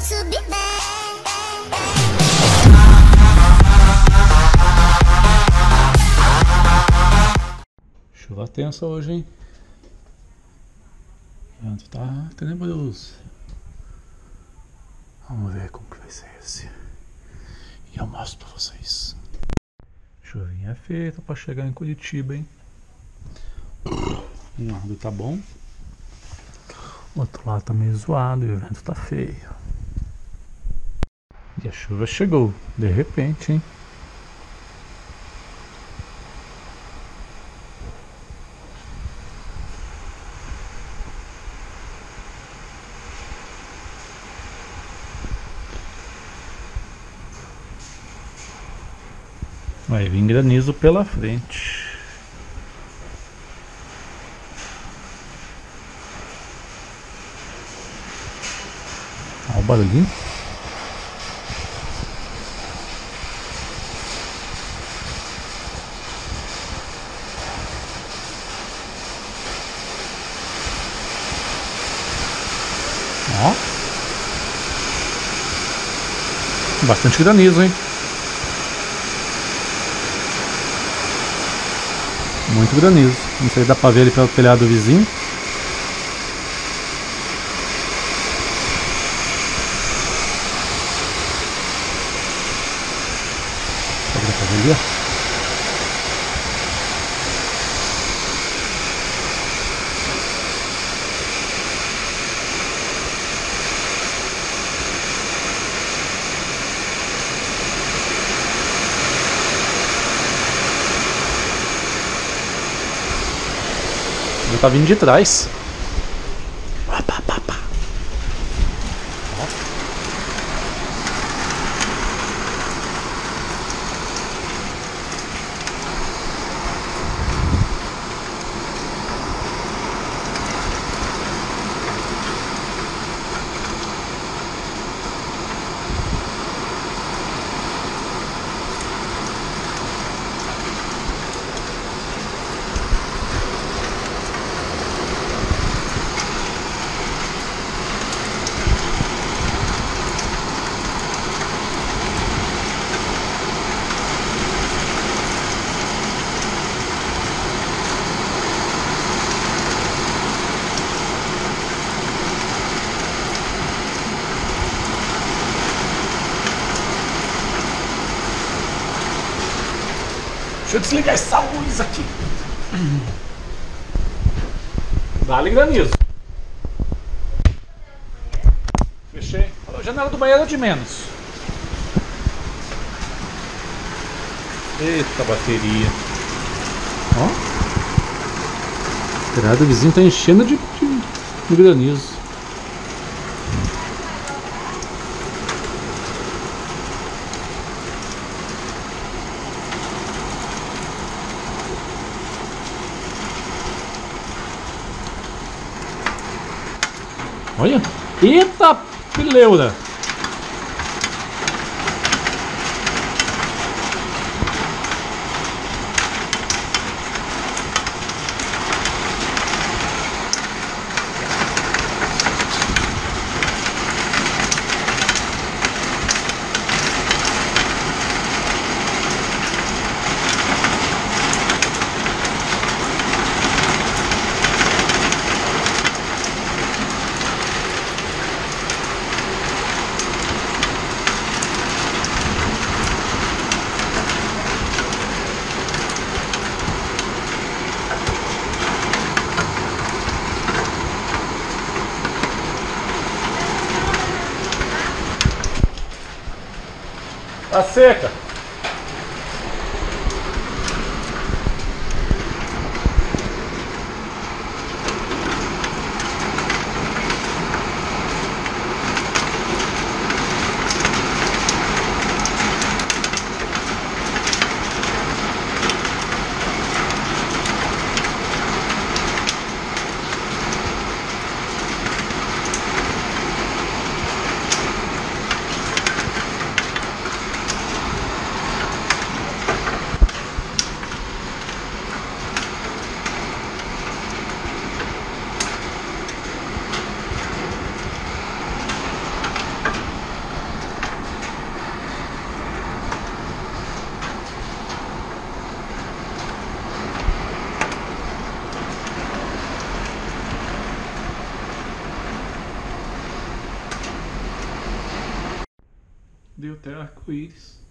Chuva tensa hoje, hein? O vento tá tenebroso. Vamos ver como que vai ser esse. E eu mostro pra vocês. Chuvinha feita pra chegar em Curitiba, hein? Um lado tá bom, o outro lado tá meio zoado e o vento tá feio. E a chuva chegou, de repente, hein? Vai vir granizo pela frente. Olha o barulhinho. Ó. Bastante granizo, hein? Muito granizo. Não sei se dá pra ver ele pelo telhado do vizinho. Dá pra ver ali, ó. Ele tá vindo de trás. Deixa eu desligar essa luz aqui. Dá-lhe granizo. Fechei. A janela do banheiro é de menos. Eita bateria. Ó. O telhado do vizinho tá enchendo de granizo. Olha, eita peleura! Tá seca. deu até arco-íris.